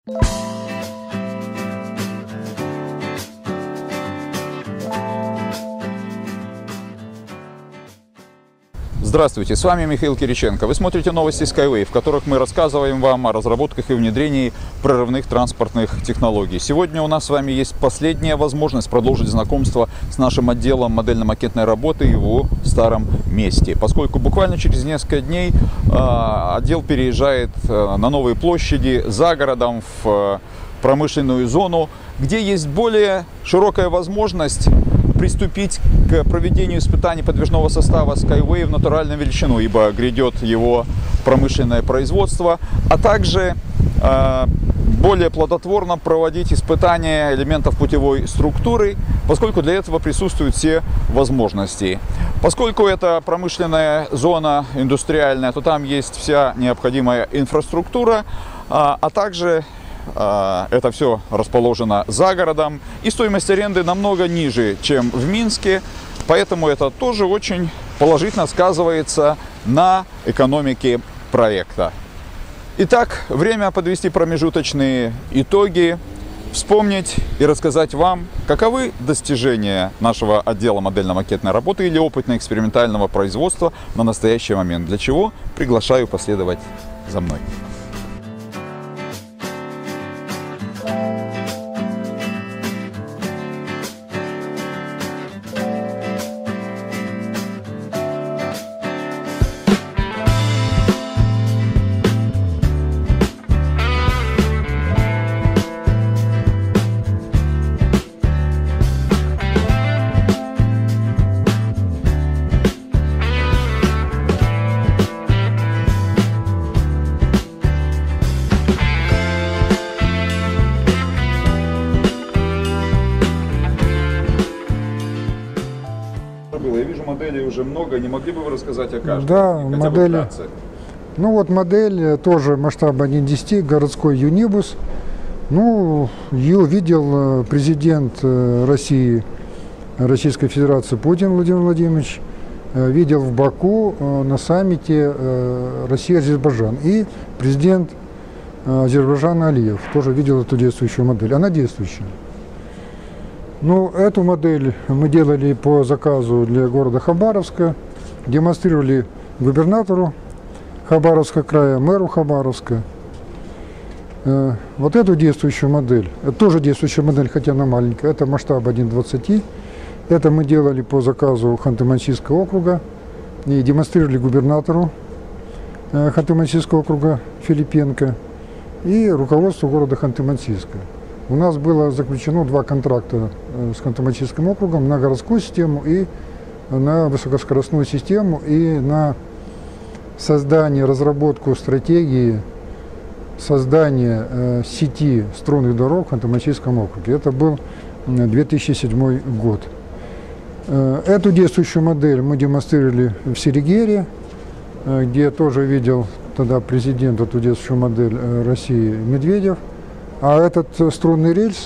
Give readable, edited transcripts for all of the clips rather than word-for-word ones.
Здравствуйте, с вами Михаил Кириченко. Вы смотрите новости Skyway, в которых мы рассказываем вам о разработках и внедрении прорывных транспортных технологий. Сегодня у нас с вами есть последняя возможность продолжить знакомство с нашим отделом модельно-макетной работы в его старом месте, поскольку буквально через несколько дней отдел переезжает на новые площади за городом в промышленную зону, где есть более широкая возможность приступить к проведению испытаний подвижного состава Skyway в натуральную величину, ибо грядет его промышленное производство, а также более плодотворно проводить испытания элементов путевой структуры, поскольку для этого присутствуют все возможности. Поскольку это промышленная зона индустриальная, то там есть вся необходимая инфраструктура, а также это все расположено за городом, и стоимость аренды намного ниже, чем в Минске, поэтому это тоже очень положительно сказывается на экономике проекта. Итак, время подвести промежуточные итоги, вспомнить и рассказать вам, каковы достижения нашего отдела модельно-макетной работы или опытно-экспериментального производства на настоящий момент, для чего приглашаю последовать за мной. Я вижу, моделей уже много. Не могли бы вы рассказать о каждой? Да, модели. Ну вот модель тоже масштаба 1.10, городской Юнибус. Ну, ее видел президент России, Российской Федерации Путин Владимир Владимирович. Видел в Баку на саммите Россия-Азербайджан. И президент Азербайджана Алиев тоже видел эту действующую модель. Она действующая. Ну, эту модель мы делали по заказу для города Хабаровска, демонстрировали губернатору Хабаровского края, мэру Хабаровска. Вот эту действующую модель, это тоже действующая модель, хотя она маленькая, это масштаб 1.20. Это мы делали по заказу Ханты-Мансийского округа и демонстрировали губернатору Ханты-Мансийского округа Филипенко и руководству города Ханты-Мансийска. У нас было заключено 2 контракта с Ханты-Мансийским округом на городскую систему и на высокоскоростную систему, и на создание, разработку стратегии создания сети струнных дорог в Ханты-Мансийском округе. Это был 2007 год. Эту действующую модель мы демонстрировали в Серегере, где тоже видел тогда президент эту действующую модель России Медведев. А этот струнный рельс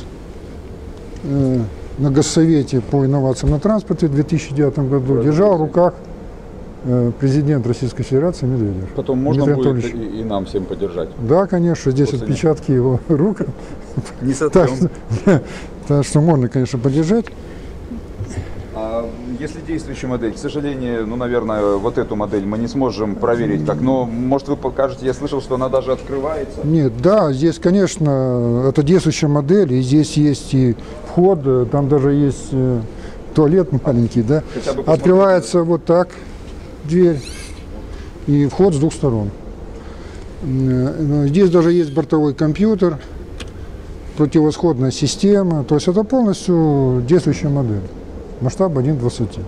на Госсовете по инновациям на транспорте в 2009 году держал в руках президент Российской Федерации Медведев. Потом можно будет и нам всем подержать? Да, конечно, здесь отпечатки его рук. Не сотрем. Так что можно, конечно, подержать. А если действующая модель, к сожалению, ну, наверное, вот эту модель мы не сможем проверить как, но, может, вы покажете, я слышал, что она даже открывается? Нет, да, здесь, конечно, это действующая модель, и здесь есть и вход, там даже есть туалет маленький, да. Открывается вот так дверь, и вход с 2 сторон. Здесь даже есть бортовой компьютер, противосходная система, то есть это полностью действующая модель. Масштаб 1.20.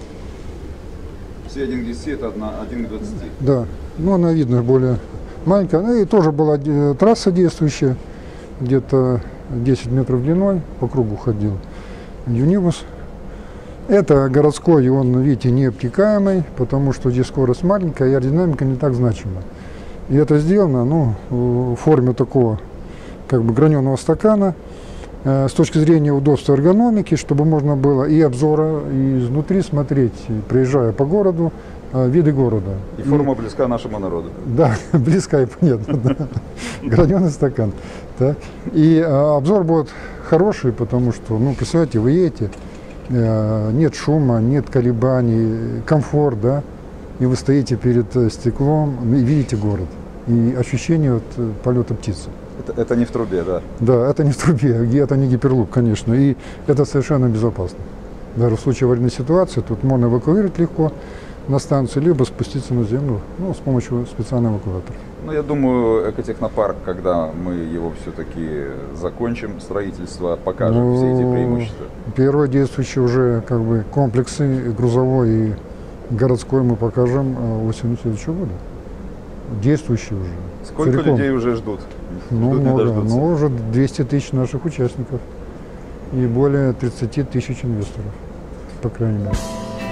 Все 1.10 это 1.20. Да, но она видно более маленькая. Ну и тоже была трасса действующая, где-то 10 метров длиной, по кругу ходил Юнибус. Это городской, и он, видите, необтекаемый, потому что здесь скорость маленькая, и аэродинамика не так значима. И это сделано, ну, в форме такого, как бы, граненого стакана, с точки зрения удобства эргономики, чтобы можно было и обзора, и изнутри смотреть, приезжая по городу, виды города. И форма близка нашему народу. Да, близко и понятно. Да. Граненый стакан. Да. И обзор будет хороший, потому что, ну, представляете, вы едете, нет шума, нет колебаний, комфорт, да, и вы стоите перед стеклом и видите город. И ощущение от полета птицы. Это не в трубе, да? Да, это не в трубе, это не гиперлуп, конечно, и это совершенно безопасно. Даже в случае аварийной ситуации тут можно эвакуировать легко на станцию, либо спуститься на землю, ну, с помощью специального эвакуатора. Ну, я думаю, экотехнопарк, когда мы его все-таки закончим, строительство, покажем все эти преимущества. Первые действующие уже как бы комплексы грузовой и городской мы покажем осенью следующего года. Действующие уже. Сколько целиком. людей уже ждут? Ну, Ждут, не много. дождутся. Ну, уже 200 тысяч наших участников и более 30 тысяч инвесторов, по крайней мере.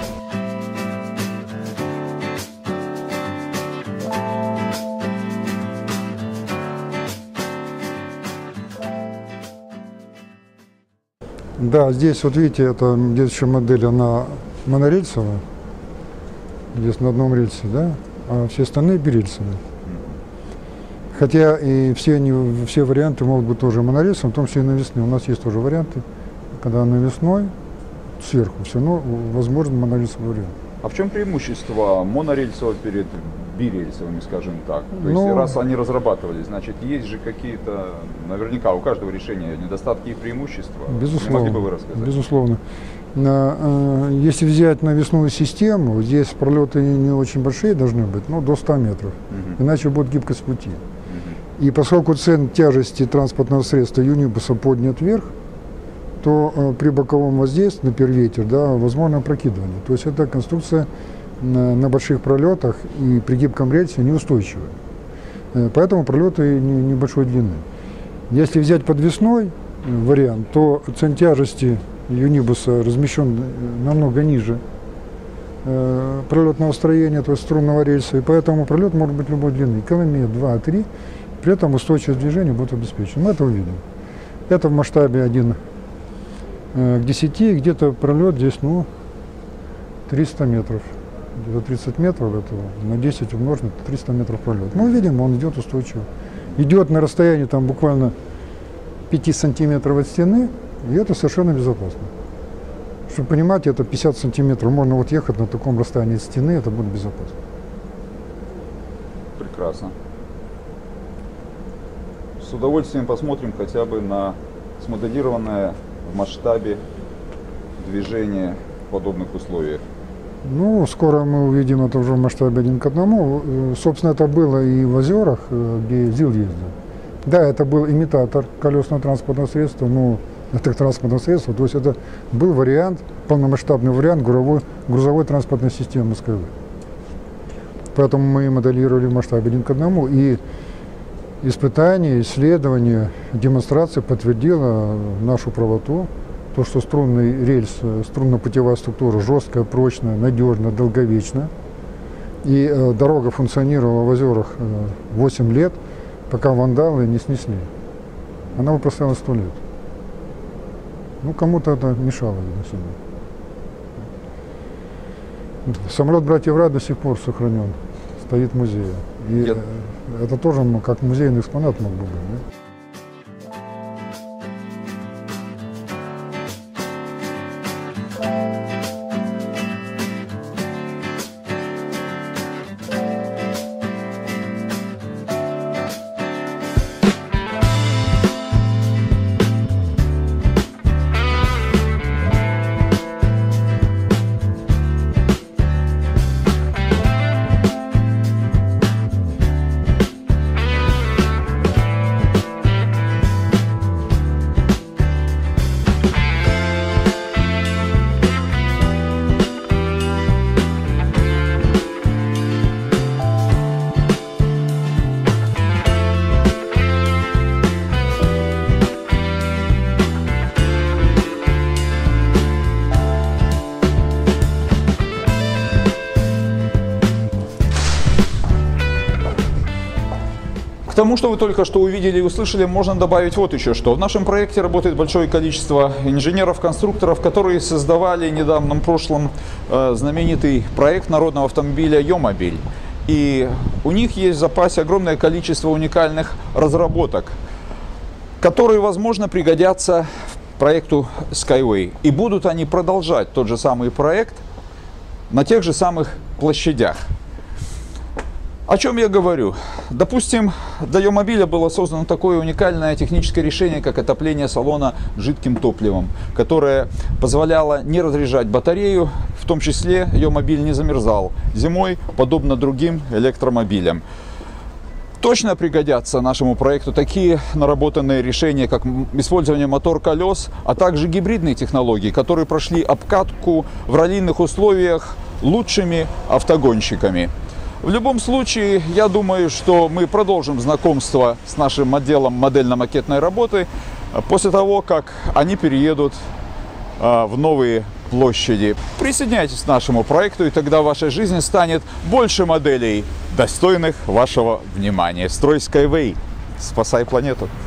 Да, здесь вот видите, это следующая модель, она монорельсовая. Здесь на одном рельсе, да, а все остальные бирельсовые. Хотя и все варианты могут быть тоже монорельсом, в том числе и навесные. У нас есть тоже варианты, когда навесной, сверху все равно возможен монорельсовый вариант. А в чем преимущество монорельсового перед бирельсовыми, скажем так? То есть, Ну, раз они разработались, значит, есть же какие-то, наверняка, у каждого решения недостатки и преимущества. Безусловно. Не могли бы вы рассказать? Безусловно. Если взять навесную систему, здесь пролеты не очень большие должны быть, но до 100 метров. Иначе будет гибкость пути. И поскольку центр тяжести транспортного средства юнибуса поднят вверх, то при боковом воздействии, например, ветер, да, возможно опрокидывание. То есть эта конструкция на больших пролетах и при гибком рельсе неустойчивая. Поэтому пролеты небольшой длины. Если взять подвесной вариант, то центр тяжести юнибуса размещен намного ниже пролетного строения, то есть струнного рельса, и поэтому пролет может быть любой длины, километр, 2, 3, при этом устойчивость движения будет обеспечена. Мы это увидим. Это в масштабе 1 к 10, где-то пролет здесь, ну, 300 метров. Где-то 30 метров этого, на 10 умножить, 300 метров пролет. Мы видим, он идет устойчиво. Идет на расстоянии там буквально 5 сантиметров от стены, и это совершенно безопасно. Чтобы понимать, это 50 сантиметров. Можно вот ехать на таком расстоянии от стены, это будет безопасно. Прекрасно. С удовольствием посмотрим хотя бы на смоделированное в масштабе движение в подобных условиях. Ну, скоро мы увидим это уже в масштабе 1 к 1. Собственно, это было и в озерах, где ЗИЛ ездил. Да, это был имитатор колесного транспортного средства, ну, это транспортное средство, то есть это был вариант, полномасштабный вариант грузовой транспортной системы Skyway. Поэтому мы моделировали в масштабе 1 к 1, и испытание, исследование, демонстрация подтвердила нашу правоту, то, что струнный рельс, струнно-путевая структура жесткая, прочная, надежная, долговечная. И дорога функционировала в озерах 8 лет, пока вандалы не снесли. Она бы простояла 100 лет. Ну, кому-то это мешало, видно, сильно. Самолет братьев Райт до сих пор сохранен, стоит в музее. И это тоже как музейный экспонат мог бы быть. Да? тому, что вы только что увидели и услышали, можно добавить вот еще что. В нашем проекте работает большое количество инженеров-конструкторов, которые создавали в недавнем прошлом знаменитый проект народного автомобиля «Йомобиль». И у них есть в запасе огромное количество уникальных разработок, которые, возможно, пригодятся проекту Skyway. И будут они продолжать тот же самый проект на тех же самых площадях. О чем я говорю? Допустим, для Йомобиля было создано такое уникальное техническое решение, как отопление салона жидким топливом, которое позволяло не разряжать батарею, в том числе Йомобиль не замерзал зимой, подобно другим электромобилям. Точно пригодятся нашему проекту такие наработанные решения, как использование мотор-колес, а также гибридные технологии, которые прошли обкатку в раллийных условиях лучшими автогонщиками. В любом случае, я думаю, что мы продолжим знакомство с нашим отделом модельно-макетной работы после того, как они переедут в новые площади. Присоединяйтесь к нашему проекту, и тогда в вашей жизни станет больше моделей, достойных вашего внимания. Строй Skyway, спасай планету!